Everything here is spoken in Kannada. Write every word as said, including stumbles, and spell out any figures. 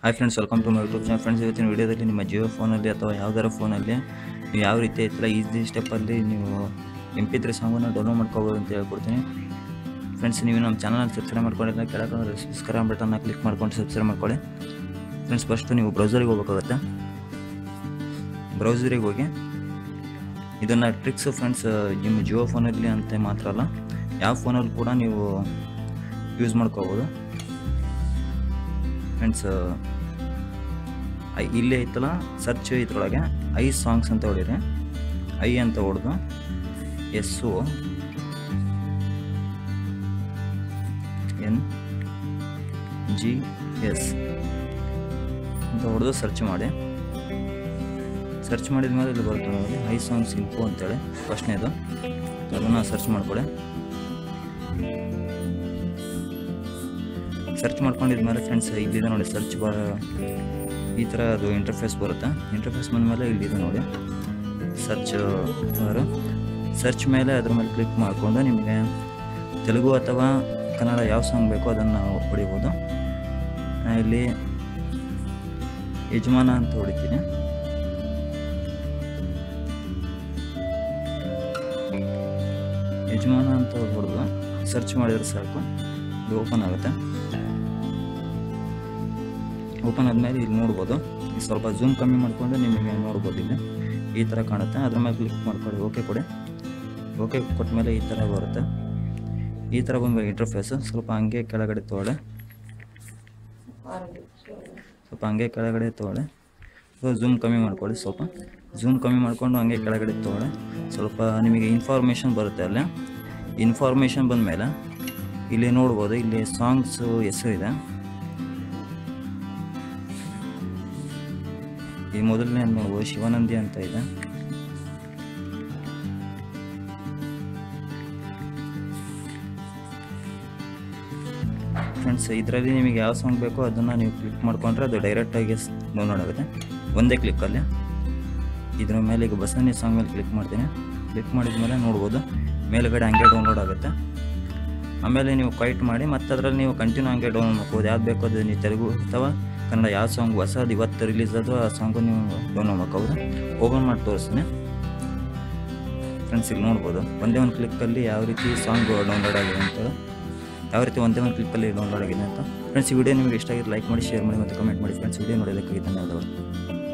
Hi friends, welcome to my YouTube channel. Friends, ಇವತ್ತಿನ ವೀಡಿಯೋದಲ್ಲಿ ನಿಮ್ಮ ಜಿಯೋ ಫೋನಲ್ಲಿ ಅಥವಾ ಯಾವುದಾರ ಫೋನಲ್ಲಿ ನೀವು ಯಾವ ರೀತಿ ಐತಲ್ಲ ಈಸಿ ಸ್ಟೆಪ್ಪಲ್ಲಿ ನೀವು ಎಮ್ ಪಿ ತ್ರೀ ಸಾಂಗನ್ನು ಡೌನ್ಲೋಡ್ ಮಾಡ್ಕೋಬೋದು ಅಂತ ಹೇಳ್ಕೊಡ್ತೀನಿ. ಫ್ರೆಂಡ್ಸ್, ನೀವು ನಮ್ಮ ಚಾನಲ್ನ ಸಬ್ಸ್ಕ್ರೈಬ್ ಮಾಡ್ಕೊಂಡಿಲ್ಲ, ಕೆಳಗೆ ಸಬ್ಸ್ಕ್ರೈಬ್ ಬಟನ್ನ ಕ್ಲಿಕ್ ಮಾಡ್ಕೊಂಡು ಸಬ್ಸ್ಕ್ರೈಬ್ ಮಾಡ್ಕೊಳ್ಳಿ. ಫ್ರೆಂಡ್ಸ್, ಫಸ್ಟು ನೀವು ಬ್ರೌಸರಿಗೆ ಹೋಗ್ಬೇಕಾಗುತ್ತೆ. ಬ್ರೌಸರಿಗೆ ಹೋಗಿ ಇದನ್ನು ಟ್ರಿಕ್ಸ್ ಫ್ರೆಂಡ್ಸ್ ನಿಮ್ಮ ಜಿಯೋ ಫೋನಲ್ಲಿ ಅಂತ ಮಾತ್ರ ಅಲ್ಲ, ಯಾವ ಫೋನಲ್ಲಿ ಕೂಡ ನೀವು ಯೂಸ್ ಮಾಡ್ಕೋಬೋದು. ಫ್ರೆಂಡ್ಸ್, ಇಲ್ಲೇ ಐತಲ್ಲ ಸರ್ಚ್, ಇದ್ರೊಳಗೆ ಐ ಸಾಂಗ್ಸ್ ಅಂತ ಹೊಡೀರಿ. ಐ ಅಂತ ಹೊಡೆದು ಎಸ್ಸು ಎನ್ ಜಿ ಎಸ್ ಅಂತ ಹೊಡೆದು ಸರ್ಚ್ ಮಾಡಿ. ಸರ್ಚ್ ಮಾಡಿದ ಮೇಲೆ ಇಲ್ಲಿ ಬರುತ್ತೆ ನೋಡಿ, ಐ ಸಾಂಗ್ಸ್ ಇನ್ಫೋ ಅಂತೇಳಿ ಫಸ್ಟ್ನೇದು. ಅದನ್ನು ಸರ್ಚ್ ಮಾಡ್ಕೊಳ್ಳಿ. ಸರ್ಚ್ ಮಾಡ್ಕೊಂಡಿದ್ಮೇಲೆ ಫ್ರೆಂಡ್ಸ್, ಇಲ್ಲಿದೆ ನೋಡಿ ಸರ್ಚ್ ಬ ಈ ಥರ ಅದು ಇಂಟರ್ಫೇಸ್ ಬರುತ್ತೆ. ಇಂಟರ್ಫೇಸ್ ಬಂದಮೇಲೆ ಇಲ್ಲಿದೆ ನೋಡಿ ಸರ್ಚ್ ಬಾರು. ಸರ್ಚ್ ಮೇಲೆ ಅದ್ರ ಮೇಲೆ ಕ್ಲಿಕ್ ಮಾಡಿಕೊಂಡು ನಿಮಗೆ ತೆಲುಗು ಅಥವಾ ಕನ್ನಡ ಯಾವ ಸಾಂಗ್ ಬೇಕೋ ಅದನ್ನು ಹೊಡಿಬೋದು. ಇಲ್ಲಿ ಯಜಮಾನ ಅಂತ ಹೊಡಿತೀನಿ. ಯಜಮಾನ ಅಂತ ಹೊಡೆದು ಸರ್ಚ್ ಮಾಡಿದ್ರೆ ಸಾಕು, ಇದು ಓಪನ್ ಆಗುತ್ತೆ. ಓಪನ್ ಆದಮೇಲೆ ಇಲ್ಲಿ ನೋಡ್ಬೋದು, ಸ್ವಲ್ಪ ಝೂಮ್ ಕಮ್ಮಿ ಮಾಡಿಕೊಂಡು ನಿಮಗೆ ನೋಡ್ಬೋದು. ಇಲ್ಲಿ ಈ ಥರ ಕಾಣುತ್ತೆ. ಅದ್ರ ಮೇಲೆ ಕ್ಲಿಕ್ ಮಾಡ್ಕೊಳ್ಳಿ, ಓಕೆ ಕೊಡಿ. ಓಕೆ ಕೊಟ್ಟ ಮೇಲೆ ಈ ಥರ ಬರುತ್ತೆ. ಈ ಥರ ಬಂದ ಇಂಟರ್ಫೇಸು ಸ್ವಲ್ಪ ಹಂಗೆ ಕೆಳಗಡೆ ತೊಗೊಳ್ಳಿ, ಸ್ವಲ್ಪ ಹಂಗೆ ಕೆಳಗಡೆ ತೊಗೊಳ್ಳಿ. ಸೊ ಝೂಮ್ ಕಮ್ಮಿ ಮಾಡ್ಕೊಳ್ಳಿ, ಸ್ವಲ್ಪ ಝೂಮ್ ಕಮ್ಮಿ ಮಾಡಿಕೊಂಡು ಹಂಗೆ ಕೆಳಗಡೆ ತೊಗೊಳ್ಳಿ. ಸ್ವಲ್ಪ ನಿಮಗೆ ಇನ್ಫಾರ್ಮೇಷನ್ ಬರುತ್ತೆ. ಅಲ್ಲೇ ಇನ್ಫಾರ್ಮೇಷನ್ ಬಂದ ಮೇಲೆ ಇಲ್ಲಿ ನೋಡ್ಬೋದು, ಇಲ್ಲಿ ಸಾಂಗ್ಸು ಹೆಸರು ಇದೆ. ಈ ಮೊದಲನೇ ನೋಡ್ಬೋದು, ಶಿವಾನಂದಿ ಅಂತ ಇದೆ. ಫ್ರೆಂಡ್ಸ್, ಇದರಲ್ಲಿ ನಿಮಗೆ ಯಾವ ಸಾಂಗ್ ಬೇಕೋ ಅದನ್ನು ನೀವು ಕ್ಲಿಕ್ ಮಾಡ್ಕೊಂಡ್ರೆ ಅದು ಡೈರೆಕ್ಟಾಗಿ ಡೌನ್ಲೋಡ್ ಆಗುತ್ತೆ ಒಂದೇ ಕ್ಲಿಕ್ಕಲ್ಲಿ. ಇದ್ರ ಮೇಲೆ ಈಗ ಬಸವನಿ ಸಾಂಗ್ ಮೇಲೆ ಕ್ಲಿಕ್ ಮಾಡ್ತೀನಿ. ಕ್ಲಿಕ್ ಮಾಡಿದ ಮೇಲೆ ನೋಡ್ಬೋದು ಮೇಲುಗಡೆ ಹಂಗೆ ಡೌನ್ಲೋಡ್ ಆಗುತ್ತೆ. ಆಮೇಲೆ ನೀವು ಕ್ವೈಟ್ ಮಾಡಿ ಮತ್ತೆ ಅದರಲ್ಲಿ ನೀವು ಕಂಟಿನ್ಯೂ ಹಂಗೆ ಡೌನ್ಲೋಡ್ ಮಾಡ್ಬೋದು. ಯಾವ್ದು ಬೇಕೋ ಅದು ನೀವು ತೆಲುಗು ಅಥವಾ ಕನ್ನಡ ಯಾವ ಸಾಂಗ್ ಹೊಸದು ಇವತ್ತು ರಿಲೀಸ್ ಆದರೂ ಆ ಸಾಂಗು ನೀವು ಡೌನ್ಲೋಡ್ ಮಾಡ್ಕೋಬೋದು. ಓಪನ್ ಮಾಡಿ ತೋರಿಸ್ತೀನಿ. ಫ್ರೆಂಡ್ಸ್, ಇಲ್ಲಿ ನೋಡ್ಬೋದು ಒಂದೇ ಒಂದು ಕ್ಲಿಕ್ಕಲ್ಲಿ ಯಾವ ರೀತಿ ಸಾಂಗ್ ಡೌನ್ಲೋಡ್ ಆಗಿದೆ ಅಂತ, ಯಾವ ರೀತಿ ಒಂದೇ ಒಂದು ಕ್ಲಿಕ್ಕಲ್ಲಿ ಡೌನ್ಲೋಡ್ ಆಗಿದೆ ಅಂತ. ಫ್ರೆಂಡ್ಸ್, ಈ ವಿಡಿಯೋ ನಿಮಗೆ ಇಷ್ಟ ಆಗಿದ್ದು ಲೈಕ್ ಮಾಡಿ, ಶೇರ್ ಮಾಡಿ ಮತ್ತು ಕಮೆಂಟ್ ಮಾಡಿ. ಫ್ರೆಂಡ್ಸ್, ವಿಡಿಯೋ ನೋಡೋದಕ್ಕಾಗಿ ಧನ್ಯವಾದಗಳು.